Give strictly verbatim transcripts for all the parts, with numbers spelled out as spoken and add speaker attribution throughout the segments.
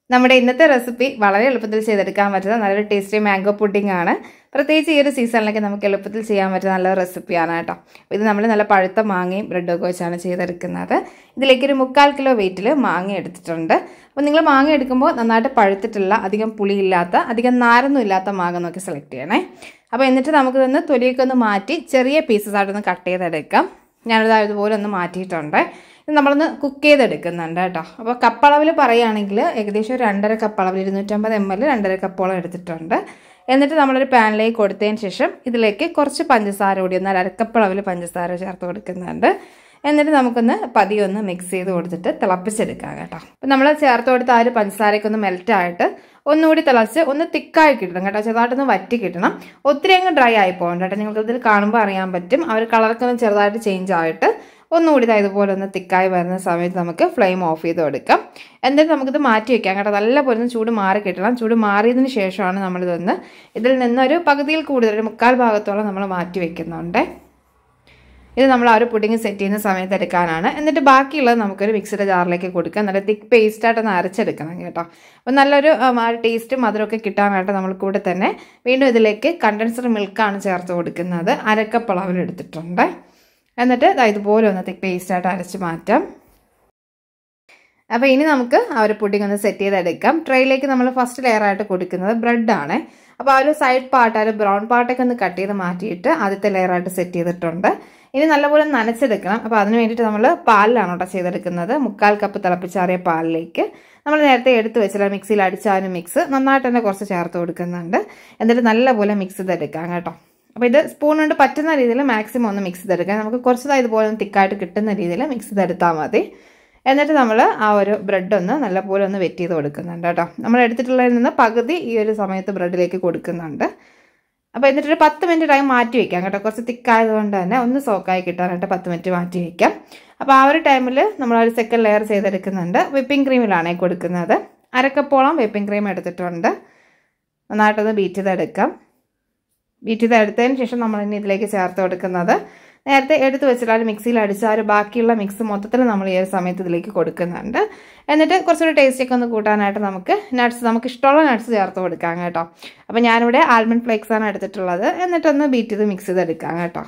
Speaker 1: നമ്മുടെ ഇന്നത്തെ റെസിപ്പി വളരെ എളുപ്പത്തിൽ ചെയ്തെടുക്കാൻ പറ്റുന്ന നല്ലൊരു ടേസ്റ്റി മാംഗോ പുഡിംഗ് ആണ്. പ്രത്യേകിച്ച് ഈ ഒരു സീസണിലൊക്കെ നമുക്ക് എളുപ്പത്തിൽ ചെയ്യാൻ പറ്റുന്ന നല്ല റെസിപ്പിയാണ് കേട്ടോ. ഇത് നമ്മൾ നല്ല പഴുത്ത മാങ്ങയും ബ്രെഡൊക്കെ വെച്ചാണ് ചെയ്തെടുക്കുന്നത്. ഇതിലേക്ക് ഒരു മുക്കാൽ കിലോ വെയിറ്റിൽ മാങ്ങ എടുത്തിട്ടുണ്ട്. അപ്പോൾ നിങ്ങൾ മാങ്ങ എടുക്കുമ്പോൾ നന്നായിട്ട് പഴുത്തിട്ടുള്ള, അധികം പുളിയില്ലാത്ത, അധികം നാരൊന്നും ഇല്ലാത്ത മാങ്ങ നോക്കി സെലക്ട് ചെയ്യണേ. അപ്പോൾ എന്നിട്ട് നമുക്ക് തന്നെ തൊലിയൊക്കെ ഒന്ന് മാറ്റി ചെറിയ പീസസ് ആയിട്ടൊന്ന് കട്ട് ചെയ്തെടുക്കാം. ഞാനിത് ഇതുപോലെ ഒന്ന് മാറ്റിയിട്ടുണ്ട്. ഇത് നമ്മളൊന്ന് കുക്ക് ചെയ്തെടുക്കുന്നുണ്ട് കേട്ടോ. അപ്പോൾ കപ്പളവിൽ പറയുകയാണെങ്കിൽ ഏകദേശം ഒരു രണ്ടര കപ്പളവിൽ ഇരുന്നൂറ്റമ്പത് എം എൽ രണ്ടര കപ്പോളം എടുത്തിട്ടുണ്ട്. എന്നിട്ട് നമ്മളൊരു പാനിലേക്ക് കൊടുത്തതിന് ശേഷം ഇതിലേക്ക് കുറച്ച് പഞ്ചസാര കൂടി ഒന്ന് അരക്കപ്പളവിൽ പഞ്ചസാര ചേർത്ത് കൊടുക്കുന്നുണ്ട്. എന്നിട്ട് നമുക്കൊന്ന് പതിയെ ഒന്ന് മിക്സ് ചെയ്ത് കൊടുത്തിട്ട് തിളപ്പിച്ചെടുക്കാം കേട്ടോ. അപ്പം നമ്മൾ ചേർത്ത് കൊടുത്ത ആ ഒരു പഞ്ചസാരയ്ക്ക് ഒന്ന് മെൽറ്റായിട്ട് ഒന്നുകൂടി തിളച്ച് ഒന്ന് തിക്കായി കിട്ടണം കേട്ടോ. ചെറുതായിട്ടൊന്ന് വറ്റി കിട്ടണം. ഒത്തിരി അങ്ങ് ഡ്രൈ ആയി പോകണ്ട കേട്ടോ. നിങ്ങൾക്ക് ഇതിൽ കാണുമ്പോൾ അറിയാൻ പറ്റും ആ ഒരു കളറൊക്കെ ഒന്ന് ചെറുതായിട്ട് ചേഞ്ച് ആയിട്ട് ഒന്നുകൂടി ഇതുപോലെ ഒന്ന് തിക്കായി വരുന്ന സമയത്ത് നമുക്ക് ഫ്ലെയിം ഓഫ് ചെയ്ത് കൊടുക്കാം. എന്നിട്ട് നമുക്കിത് മാറ്റി വയ്ക്കാം കേട്ടോ. നല്ലപോലെ ഒന്ന് ചൂട് മാറി കിട്ടണം. ചൂട് മാറിയതിന് ശേഷമാണ് നമ്മളിതൊന്ന് ഇതിൽ നിന്നൊരു പകുതിയിൽ കൂടുതൽ ഒരു മുക്കാൽ ഭാഗത്തോളം നമ്മൾ മാറ്റി വയ്ക്കുന്നുണ്ട്. ഇത് നമ്മൾ ആ ഒരു പുഡിങ് സെറ്റ് ചെയ്യുന്ന സമയത്ത് എടുക്കാനാണ്. എന്നിട്ട് ബാക്കിയുള്ളത് നമുക്കൊരു മിക്സിയുടെ ജാറിലേക്ക് കൊടുക്കാം. നല്ല തിക്ക് പേസ്റ്റായിട്ടൊന്ന് അരച്ചെടുക്കണം കേട്ടോ. അപ്പോൾ നല്ലൊരു ടേസ്റ്റും മധുരമൊക്കെ കിട്ടാനായിട്ട് നമ്മൾ കൂടെ തന്നെ വീണ്ടും ഇതിലേക്ക് കണ്ടൻസ്ഡ് മിൽക്കാണ് ചേർത്ത് കൊടുക്കുന്നത്. അരക്കപ്പ് അളവിൽ എടുത്തിട്ടുണ്ട്. എന്നിട്ട് ഇതുപോലെ ഒന്ന് തിക്ക് പേസ്റ്റായിട്ട് അരച്ച് മാറ്റാം. അപ്പോൾ ഇനി നമുക്ക് ആ ഒരു പുഡിങ് ഒന്ന് സെറ്റ് ചെയ്തെടുക്കാം. ട്രേയിലേക്ക് നമ്മൾ ഫസ്റ്റ് ലെയറായിട്ട് കൊടുക്കുന്നത് ബ്രെഡാണ്. അപ്പോൾ ആ ഒരു സൈഡ് പാർട്ട്, ആ ഒരു ബ്രൗൺ പാർട്ടൊക്കെ ഒന്ന് കട്ട് ചെയ്ത് മാറ്റിയിട്ട് ആദ്യത്തെ ലെയറായിട്ട് സെറ്റ് ചെയ്തിട്ടുണ്ട്. ഇനി നല്ലപോലെ നനച്ചെടുക്കണം. അപ്പോൾ അതിന് വേണ്ടിയിട്ട് നമ്മൾ പാലിലാണ് കേട്ടോ ചെയ്തെടുക്കുന്നത്. മുക്കാൽ കപ്പ് തിളപ്പിച്ചാറിയ പാലിലേക്ക് നമ്മൾ നേരത്തെ എടുത്ത് വെച്ചാൽ മിക്സിയിൽ അടിച്ചാലും മിക്സ് നന്നായിട്ട് തന്നെ കുറച്ച് ചേർത്ത് കൊടുക്കുന്നുണ്ട്. എന്നിട്ട് നല്ലപോലെ മിക്സ് ചെയ്തെടുക്കാം കേട്ടോ. അപ്പോൾ ഇത് സ്പൂൺ കൊണ്ട് പറ്റുന്ന രീതിയിൽ മാക്സിമം ഒന്ന് മിക്സ് ചെയ്തെടുക്കാം. നമുക്ക് കുറച്ചതായി ഇതുപോലെ ഒന്ന് തിക്കായിട്ട് കിട്ടുന്ന രീതിയിൽ മിക്സ് ചെയ്തെടുത്താൽ മതി. എന്നിട്ട് നമ്മൾ ആ ഒരു ബ്രെഡ് ഒന്ന് നല്ലപോലെ ഒന്ന് വെറ്റ് ചെയ്ത് കൊടുക്കുന്നുണ്ട് കേട്ടോ. നമ്മൾ എടുത്തിട്ടുള്ളതിൽ നിന്ന് പകുതി ഈ ഒരു സമയത്ത് ബ്രെഡിലേക്ക് കൊടുക്കുന്നുണ്ട്. അപ്പോൾ എന്നിട്ടൊരു പത്ത് മിനിറ്റ് ടൈം മാറ്റി വയ്ക്കാം കേട്ടോ. കുറച്ച് തിക്കായതുകൊണ്ട് തന്നെ ഒന്ന് സോക്കായി കിട്ടാനായിട്ട് പത്ത് മിനിറ്റ് മാറ്റി വയ്ക്കാം. അപ്പോൾ ആ ഒരു ടൈമിൽ നമ്മൾ ഒരു സെക്കൻഡ് ലെയർ ചെയ്തെടുക്കുന്നുണ്ട്. വിപ്പിംഗ് ക്രീമിലാണ് കൊടുക്കുന്നത്. അരക്കപ്പോളം വിപ്പിംഗ് ക്രീം എടുത്തിട്ടുണ്ട്. നന്നായിട്ടൊന്ന് ബീറ്റ് ചെയ്തെടുക്കാം. ബീറ്റ് ചെയ്തെടുത്തതിന് ശേഷം നമ്മൾ ഇനി ഇതിലേക്ക് ചേർത്ത് കൊടുക്കുന്നത് നേരത്തെ എടുത്ത് വെച്ചാൽ മിക്സിയിൽ അടിച്ച ആ ഒരു ബാക്കിയുള്ള മിക്സ് മൊത്തത്തിൽ നമ്മൾ ഈ ഒരു സമയത്ത് ഇതിലേക്ക് കൊടുക്കുന്നുണ്ട്. എന്നിട്ട് കുറച്ചുകൂടി ടേസ്റ്റൊക്കെ ഒന്ന് കൂട്ടാനായിട്ട് നമുക്ക് നട്ട്സ്, നമുക്ക് ഇഷ്ടമുള്ള നട്ട്സ് ചേർത്ത് കൊടുക്കാം കേട്ടോ. അപ്പോൾ ഞാനിവിടെ ആൽമണ്ട് ഫ്ലേക്സ് ആണ് എടുത്തിട്ടുള്ളത്. എന്നിട്ടൊന്ന് ബീറ്റ് ചെയ്ത് മിക്സ് ചെയ്തെടുക്കാം കേട്ടോ.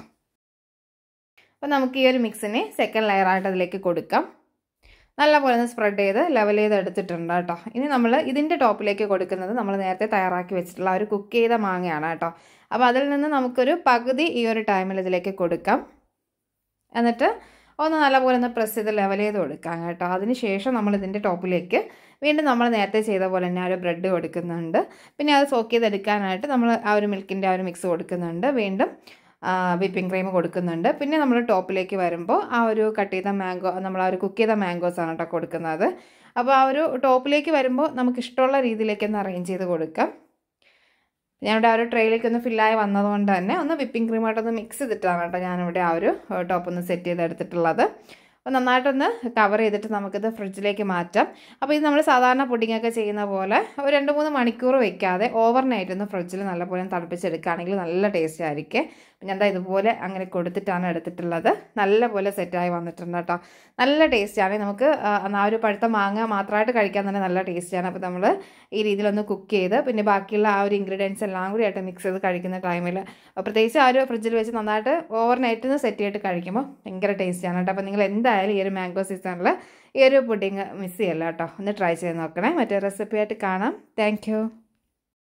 Speaker 1: അപ്പോൾ നമുക്ക് ഈ ഒരു മിക്സിനെ സെക്കൻഡ് ലെയറായിട്ട് അതിലേക്ക് കൊടുക്കാം. നല്ലപോലെ ഒന്ന് സ്പ്രെഡ് ചെയ്ത് ലെവൽ ചെയ്ത് എടുത്തിട്ടുണ്ട് കേട്ടോ. ഇനി നമ്മൾ ഇതിൻ്റെ ടോപ്പിലേക്ക് കൊടുക്കുന്നത് നമ്മൾ നേരത്തെ തയ്യാറാക്കി വെച്ചിട്ടുള്ള ഒരു കുക്ക് ചെയ്ത മാങ്ങയാണ് കേട്ടോ. അപ്പോൾ അതിൽ നിന്ന് നമുക്കൊരു പകുതി ഈ ഒരു ടൈമിൽ ഇതിലേക്ക് കൊടുക്കാം. എന്നിട്ട് ഒന്ന് നല്ലപോലെ ഒന്ന് പ്രസ് ചെയ്ത് ലെവൽ ചെയ്ത് കൊടുക്കാം കേട്ടോ. അതിന് ശേഷം നമ്മൾ ഇതിൻ്റെ ടോപ്പിലേക്ക് വീണ്ടും നമ്മൾ നേരത്തെ ചെയ്ത പോലെ തന്നെ ആ ഒരു ബ്രെഡ് കൊടുക്കുന്നുണ്ട്. പിന്നെ അത് സോക്ക് ചെയ്തെടുക്കാനായിട്ട് നമ്മൾ ആ ഒരു മിൽക്കിൻ്റെ ആ ഒരു മിക്സ് കൊടുക്കുന്നുണ്ട്. വീണ്ടും വിപ്പിംഗ് ക്രീം കൊടുക്കുന്നുണ്ട്. പിന്നെ നമ്മൾ ടോപ്പിലേക്ക് വരുമ്പോൾ ആ ഒരു കട്ട് ചെയ്ത മാംഗോ, നമ്മൾ ആ ഒരു കുക്ക് ചെയ്ത മാംഗോസാണ് കേട്ടോ കൊടുക്കുന്നത്. അപ്പോൾ ആ ഒരു ടോപ്പിലേക്ക് വരുമ്പോൾ നമുക്ക് ഇഷ്ടമുള്ള രീതിയിലേക്ക് ഒന്ന് അറേഞ്ച് ചെയ്ത് കൊടുക്കാം. ഞാനിവിടെ ആ ഒരു ട്രേയിലേക്ക് ഒന്ന് ഫില്ലായി വന്നതുകൊണ്ട് തന്നെ ഒന്ന് വിപ്പിംഗ് ക്രീമായിട്ടൊന്ന് മിക്സ് ചെയ്തിട്ടാണ് കേട്ടോ ഞാനിവിടെ ആ ഒരു ടോപ്പ് ഒന്ന് സെറ്റ് ചെയ്തെടുത്തിട്ടുള്ളത്. അപ്പോൾ നന്നായിട്ടൊന്ന് കവർ ചെയ്തിട്ട് നമുക്കിത് ഫ്രിഡ്ജിലേക്ക് മാറ്റാം. അപ്പോൾ ഇത് നമ്മൾ സാധാരണ പുഡിങ്ങൊക്കെ ചെയ്യുന്ന പോലെ ഒരു രണ്ട് മൂന്ന് മണിക്കൂർ വെക്കാതെ ഓവർനൈറ്റ് ഒന്ന് ഫ്രിഡ്ജിൽ നല്ലപോലെ തണുപ്പിച്ചെടുക്കുകയാണെങ്കിൽ നല്ല ടേസ്റ്റ് ആയിരിക്കും. ഞാൻ എന്താ ഇതുപോലെ അങ്ങനെ കൊടുത്തിട്ടാണ് എടുത്തിട്ടുള്ളത്. നല്ലപോലെ സെറ്റായി വന്നിട്ടുണ്ട് കേട്ടോ. നല്ല ടേസ്റ്റാണ്. നമുക്ക് ആ ഒരു പഴുത്ത മാങ്ങ മാത്രമായിട്ട് കഴിക്കാൻ തന്നെ നല്ല ടേസ്റ്റാണ്. അപ്പോൾ നമ്മൾ ഈ രീതിയിലൊന്ന് കുക്ക് ചെയ്ത് പിന്നെ ബാക്കിയുള്ള ആ ഒരു ഇൻഗ്രീഡിയൻസ് എല്ലാം കൂടി ആയിട്ട് മിക്സ് ചെയ്ത് കഴിക്കുന്ന ടൈമിൽ പ്രത്യേകിച്ച് ആ ഒരു ഫ്രിഡ്ജിൽ വെച്ച് നന്നായിട്ട് ഓവർനൈറ്റ് ഒന്ന് സെറ്റ് ചെയ്തിട്ട് കഴിക്കുമ്പോൾ ഭയങ്കര ടേസ്റ്റാണ് കേട്ടോ. അപ്പോൾ നിങ്ങൾ എന്തായാലും ഈ ഒരു മാംഗോ സീസണിൽ ഈ ഒരു പുഡിങ് മിസ് ചെയ്യല്ല കേട്ടോ. ഒന്ന് ട്രൈ ചെയ്ത് നോക്കണേ. മറ്റേ റെസിപ്പി ആയിട്ട് കാണാം. താങ്ക്